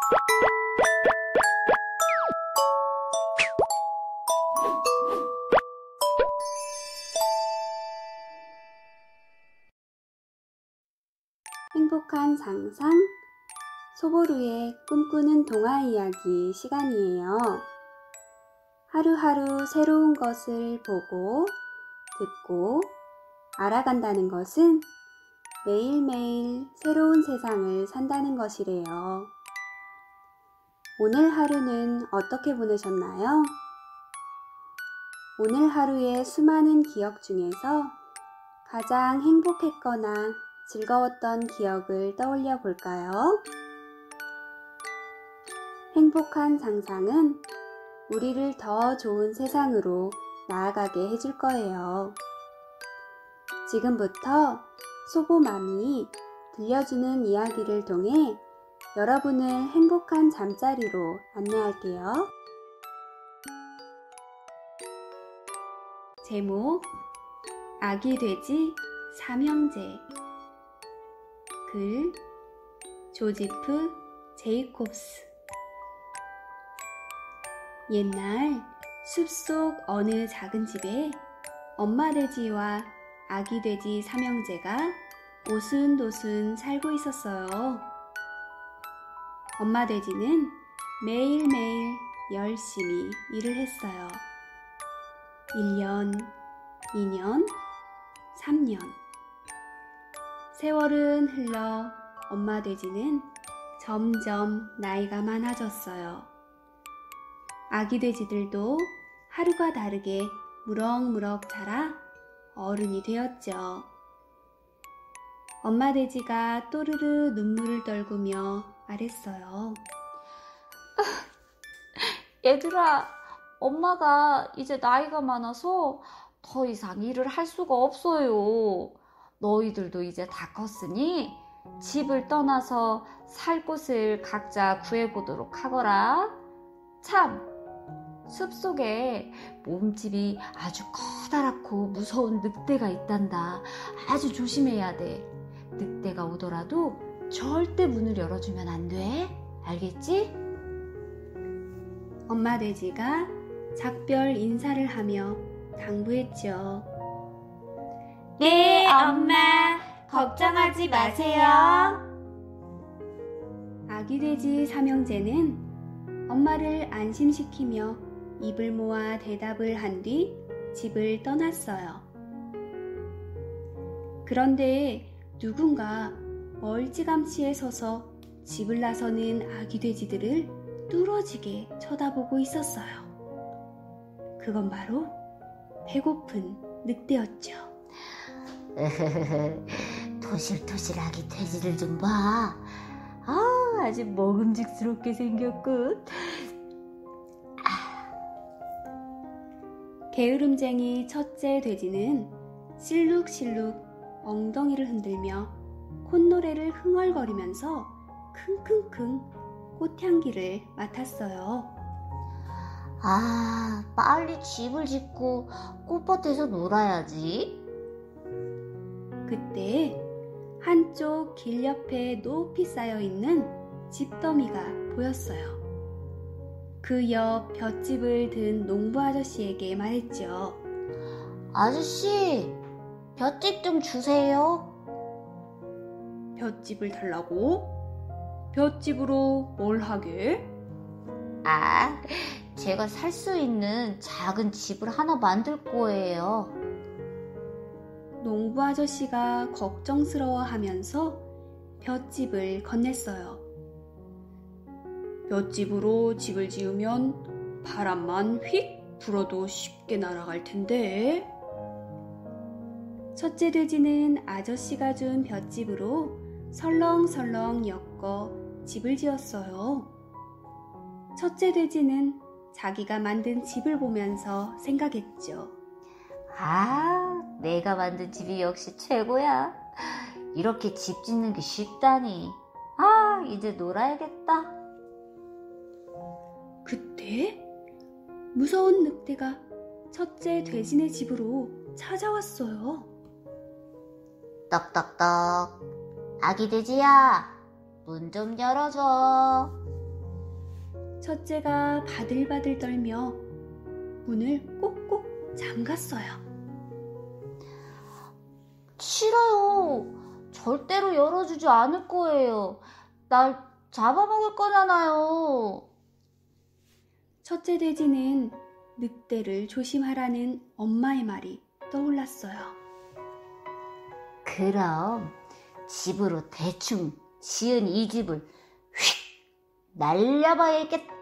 행복한 상상, 소보루의 꿈꾸는 동화 이야기 시간이에요. 하루하루 새로운 것을 보고, 듣고, 알아간다는 것은 매일매일 새로운 세상을 산다는 것이래요. 오늘 하루는 어떻게 보내셨나요? 오늘 하루의 수많은 기억 중에서 가장 행복했거나 즐거웠던 기억을 떠올려 볼까요? 행복한 상상은 우리를 더 좋은 세상으로 나아가게 해줄 거예요. 지금부터 소보맘이 들려주는 이야기를 통해 여러분을 행복한 잠자리로 안내할게요. 제목, 아기 돼지 삼형제. 글, 조지프 제이콥스. 옛날 숲속 어느 작은 집에 엄마 돼지와 아기 돼지 삼형제가 오순도순 살고 있었어요. 엄마 돼지는 매일매일 열심히 일을 했어요. 1년, 2년, 3년. 세월은 흘러 엄마 돼지는 점점 나이가 많아졌어요. 아기 돼지들도 하루가 다르게 무럭무럭 자라 어른이 되었죠. 엄마 돼지가 또르르 눈물을 떨구며 말했어요. 얘들아, 엄마가 이제 나이가 많아서 더 이상 일을 할 수가 없어요. 너희들도 이제 다 컸으니 집을 떠나서 살 곳을 각자 구해보도록 하거라. 참, 숲속에 몸집이 아주 커다랗고 무서운 늑대가 있단다. 아주 조심해야 돼. 늑대가 오더라도 절대 문을 열어주면 안 돼. 알겠지? 엄마 돼지가 작별 인사를 하며 당부했죠. 네, 엄마. 걱정하지 마세요. 아기 돼지 삼형제는 엄마를 안심시키며 입을 모아 대답을 한 뒤 집을 떠났어요. 그런데 누군가 멀찌감치에 서서 집을 나서는 아기 돼지들을 뚫어지게 쳐다보고 있었어요. 그건 바로 배고픈 늑대였죠. 토실토실 아기 돼지를 좀 봐. 아주 먹음직스럽게 생겼군. 게으름쟁이 첫째 돼지는 실룩실룩 엉덩이를 흔들며 콧노래를 흥얼거리면서 킁킁킁 꽃향기를 맡았어요. 빨리 집을 짓고 꽃밭에서 놀아야지. 그때 한쪽 길 옆에 높이 쌓여있는 집더미가 보였어요. 그 옆 볏짚을 든 농부 아저씨에게 말했죠. 아저씨, 볏짚 좀 주세요. 볏짚을 달라고? 볏짚으로 뭘 하게? 제가 살 수 있는 작은 집을 하나 만들 거예요. 농부 아저씨가 걱정스러워하면서 볏짚을 건넸어요. 볏짚으로 집을 지으면 바람만 휙 불어도 쉽게 날아갈 텐데. 첫째 돼지는 아저씨가 준 볏짚으로 설렁설렁 엮어 집을 지었어요. 첫째 돼지는 자기가 만든 집을 보면서 생각했죠. 내가 만든 집이 역시 최고야. 이렇게 집 짓는 게 쉽다니. 이제 놀아야겠다. 그때 무서운 늑대가 첫째 돼지네 집으로 찾아왔어요. 떡떡떡. 아기 돼지야, 문 좀 열어줘. 첫째가 바들바들 떨며 문을 꼭꼭 잠갔어요. 싫어요. 절대로 열어주지 않을 거예요. 날 잡아먹을 거잖아요. 첫째 돼지는 늑대를 조심하라는 엄마의 말이 떠올랐어요. 그럼 집으로 대충 지은 이 집을 휙 날려봐야겠다.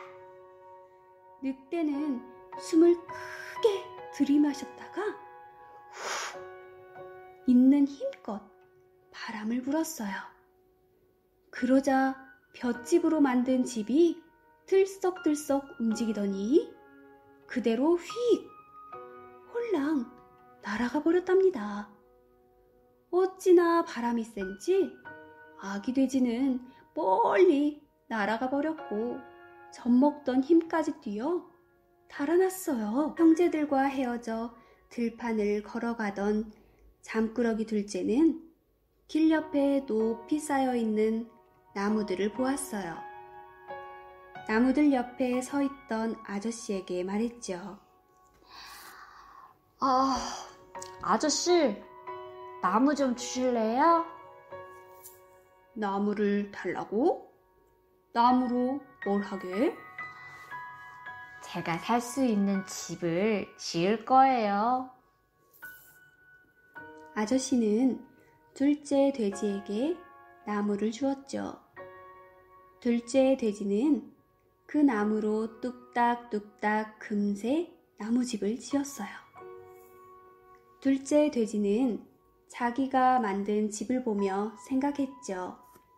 늑대는 숨을 크게 들이마셨다가 후 있는 힘껏 바람을 불었어요. 그러자 볏짚으로 만든 집이 들썩들썩 움직이더니 그대로 휙 홀랑 날아가 버렸답니다. 어찌나 바람이 센지 아기 돼지는 멀리 날아가 버렸고 젖먹던 힘까지 뛰어 달아났어요. 형제들과 헤어져 들판을 걸어가던 잠꾸러기 둘째는 길 옆에 높이 쌓여있는 나무들을 보았어요. 나무들 옆에 서 있던 아저씨에게 말했죠. 아저씨, 나무 좀 주실래요? 나무를 달라고? 나무로 뭘 하게? 제가 살 수 있는 집을 지을 거예요. 아저씨는 둘째 돼지에게 나무를 주었죠. 둘째 돼지는 그 나무로 뚝딱뚝딱 금세 나무집을 지었어요. 둘째 돼지는 자기가 만든 집을 보며 생각했죠.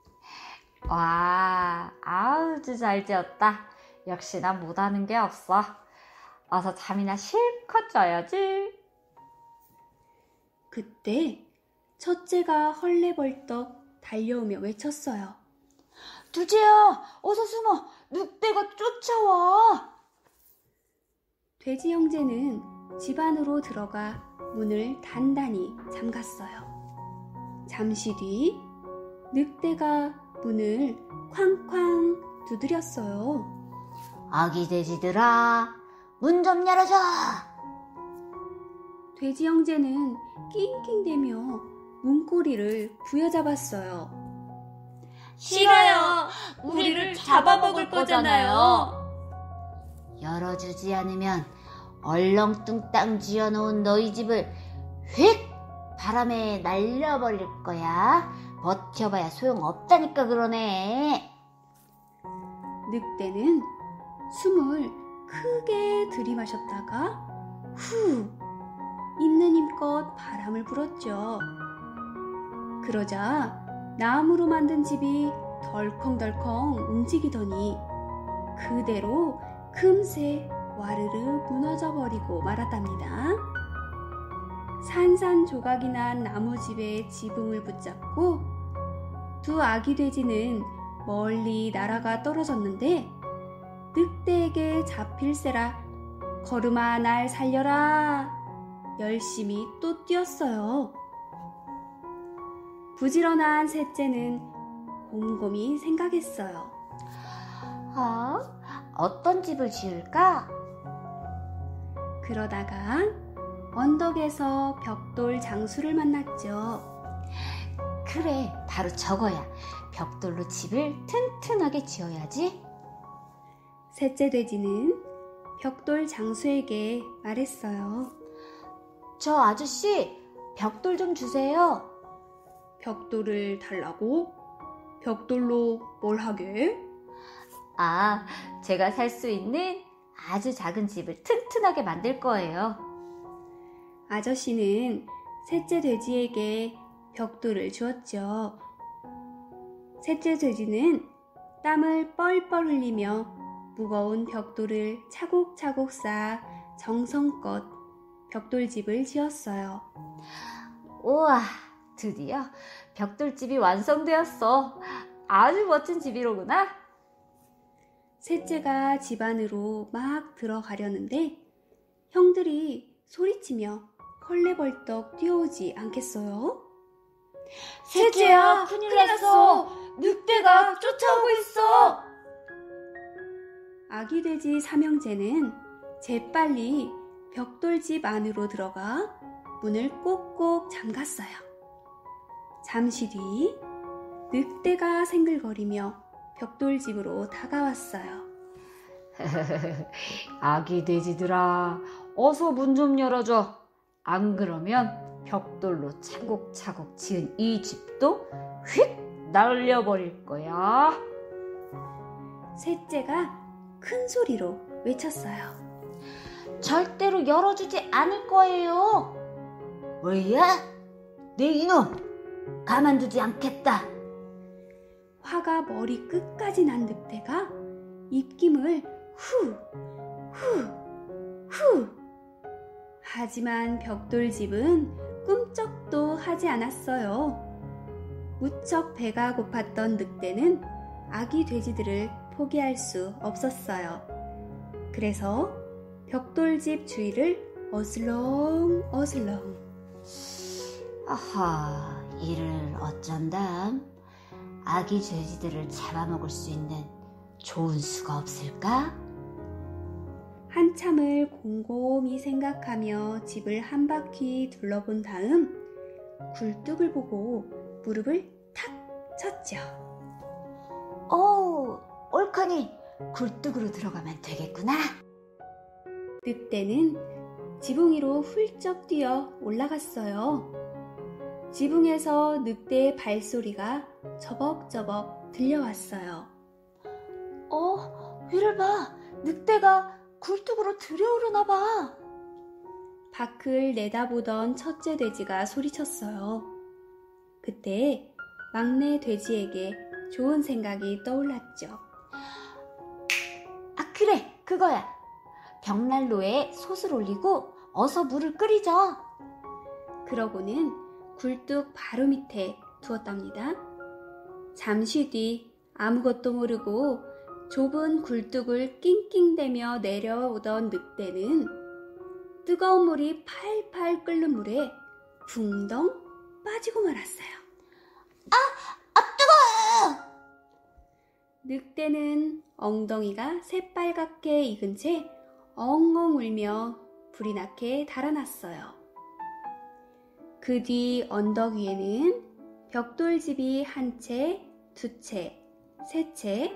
와, 아주 잘 지었다. 역시 난 못하는 게 없어. 어서 잠이나 실컷 자야지. 그때 첫째가 헐레벌떡 달려오며 외쳤어요. 두재야, 어서 숨어. 늑대가 쫓아와. 돼지 형제는 집 안으로 들어가 문을 단단히 잠갔어요. 잠시 뒤 늑대가 문을 쾅쾅 두드렸어요. 아기 돼지들아, 문 좀 열어줘. 돼지 형제는 낑낑대며 문고리를 부여잡았어요. 싫어요. 우리를 잡아먹을 거잖아요. 열어주지 않으면 얼렁뚱땅 지어놓은 너희 집을 휙 바람에 날려버릴 거야. 버텨봐야 소용없다니까 그러네. 늑대는 숨을 크게 들이마셨다가 후 있는 힘껏 바람을 불었죠. 그러자 나무로 만든 집이 덜컹덜컹 움직이더니 그대로 금세 와르르 무너져 버리고 말았답니다. 산산조각이 난 나무집의 지붕을 붙잡고 두 아기 돼지는 멀리 날아가 떨어졌는데 늑대에게 잡힐세라 걸음아 날 살려라 열심히 또 뛰었어요. 부지런한 셋째는 곰곰이 생각했어요. 어떤 집을 지을까? 그러다가 언덕에서 벽돌 장수를 만났죠. 그래, 바로 저거야. 벽돌로 집을 튼튼하게 지어야지. 셋째 돼지는 벽돌 장수에게 말했어요. 저 아저씨, 벽돌 좀 주세요. 벽돌을 달라고? 벽돌로 뭘 하게? 제가 살 수 있는 아주 작은 집을 튼튼하게 만들 거예요. 아저씨는 셋째 돼지에게 벽돌을 주었죠. 셋째 돼지는 땀을 뻘뻘 흘리며 무거운 벽돌을 차곡차곡 쌓아 정성껏 벽돌집을 지었어요. 우와, 드디어 벽돌집이 완성되었어. 아주 멋진 집이로구나. 셋째가 집 안으로 막 들어가려는데 형들이 소리치며 헐레벌떡 뛰어오지 않겠어요? 셋째야, 큰일 났어. 늑대가 쫓아오고 있어. 아기 돼지 삼형제는 재빨리 벽돌집 안으로 들어가 문을 꼭꼭 잠갔어요. 잠시 뒤 늑대가 생글거리며 벽돌집으로 다가왔어요. 아기 돼지들아, 어서 문 좀 열어줘. 안 그러면 벽돌로 차곡차곡 지은 이 집도 휙 날려버릴 거야. 셋째가 큰 소리로 외쳤어요. 절대로 열어주지 않을 거예요. 뭐야? 내 이놈, 가만두지 않겠다. 화가 머리 끝까지 난 늑대가 입김을 후, 후, 후. 하지만 벽돌집은 꿈쩍도 하지 않았어요. 무척 배가 고팠던 늑대는 아기 돼지들을 포기할 수 없었어요. 그래서 벽돌집 주위를 어슬렁 어슬렁. 아하, 이를 어쩐담? 아기 돼지들을 잡아먹을 수 있는 좋은 수가 없을까? 한참을 곰곰이 생각하며 집을 한 바퀴 둘러본 다음 굴뚝을 보고 무릎을 탁 쳤죠. 옳거니 굴뚝으로 들어가면 되겠구나. 늑대는 지붕 위로 훌쩍 뛰어 올라갔어요. 지붕에서 늑대의 발소리가 저벅저벅 들려왔어요. 위를 봐. 늑대가 굴뚝으로 들여오르나 봐. 밖을 내다보던 첫째 돼지가 소리쳤어요. 그때 막내 돼지에게 좋은 생각이 떠올랐죠. 그래, 그거야. 벽난로에 솥을 올리고 어서 물을 끓이자. 그러고는 굴뚝 바로 밑에 두었답니다. 잠시 뒤 아무것도 모르고 좁은 굴뚝을 낑낑대며 내려오던 늑대는 뜨거운 물이 팔팔 끓는 물에 붕덩 빠지고 말았어요. 뜨거워! 늑대는 엉덩이가 새빨갛게 익은 채 엉엉 울며 불이 나게 달아났어요. 그 뒤 언덕 위에는 벽돌집이 한 채, 두 채, 세 채,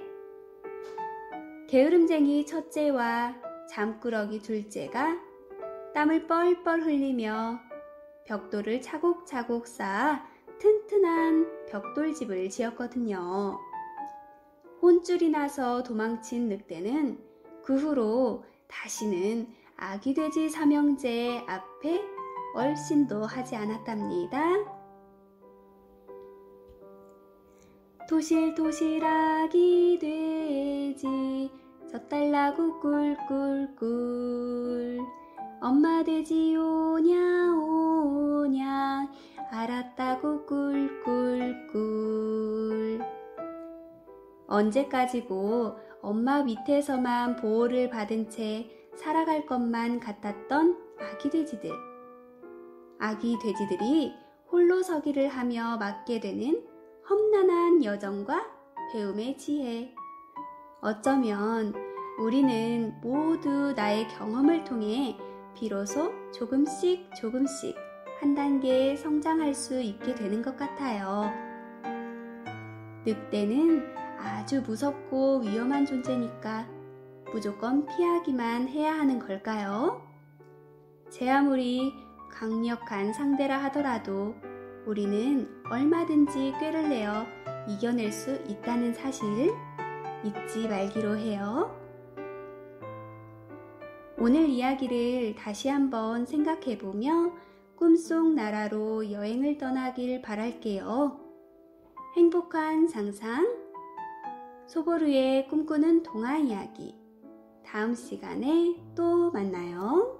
게으름쟁이 첫째와 잠꾸러기 둘째가 땀을 뻘뻘 흘리며 벽돌을 차곡차곡 쌓아 튼튼한 벽돌집을 지었거든요. 혼쭐이 나서 도망친 늑대는 그 후로 다시는 아기 돼지 삼형제 앞에 얼씬도 하지 않았답니다. 토실토실 아기 돼지 젖달라고 꿀꿀꿀 엄마 돼지 오냐 오냐 알았다고 꿀꿀꿀. 언제까지고 엄마 밑에서만 보호를 받은 채 살아갈 것만 같았던 아기 돼지들. 아기 돼지들이 홀로 서기를 하며 맡게 되는 험난한 여정과 배움의 지혜. 어쩌면 우리는 모두 나의 경험을 통해 비로소 조금씩 한 단계 성장할 수 있게 되는 것 같아요. 늑대는 아주 무섭고 위험한 존재니까 무조건 피하기만 해야 하는 걸까요? 제 아무리 강력한 상대라 하더라도 우리는 얼마든지 꾀를 내어 이겨낼 수 있다는 사실 잊지 말기로 해요. 오늘 이야기를 다시 한번 생각해보며 꿈속 나라로 여행을 떠나길 바랄게요. 행복한 상상, 소보루의 꿈꾸는 동화 이야기. 다음 시간에 또 만나요.